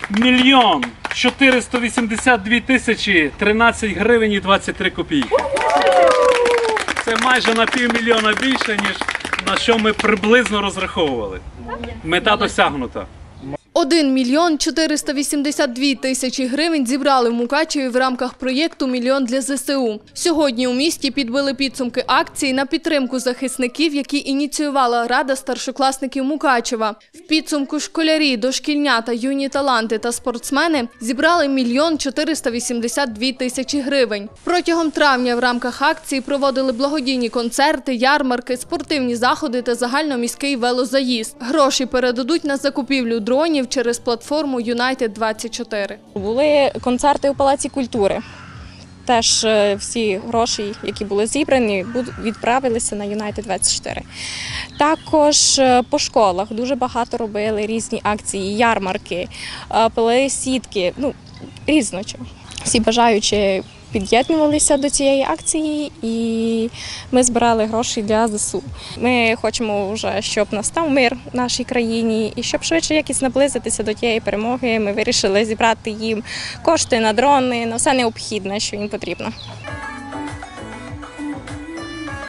1 482 тисячі 13 гривень і 23 копійки. Це майже на півмільйона більше, ніж на що ми приблизно розраховували. Мета досягнута. 1 мільйон 482 тисячі гривень зібрали в Мукачеві в рамках проєкту «Мільйон для ЗСУ». Сьогодні у місті підбили підсумки акції на підтримку захисників, які ініціювала Рада старшокласників Мукачева. В підсумку школярі, дошкільнята, юні таланти та спортсмени зібрали 1 мільйон 482 тисячі гривень. Протягом травня в рамках акції проводили благодійні концерти, ярмарки, спортивні заходи та загальноміський велозаїзд. Гроші передадуть на закупівлю дронів через платформу Юнайтед-24. Були концерти у Палаці культури. Теж всі гроші, які були зібрані, відправилися на Юнайтед-24. Також по школах дуже багато робили різні акції, ярмарки, пили сітки, різно чого. Всі бажаючі під'єднувалися до цієї акції і ми збирали гроші для ЗСУ. Ми хочемо вже, щоб настав мир в нашій країні і щоб швидше якось наблизитися до тієї перемоги, ми вирішили зібрати їм кошти на дрони, на все необхідне, що їм потрібно.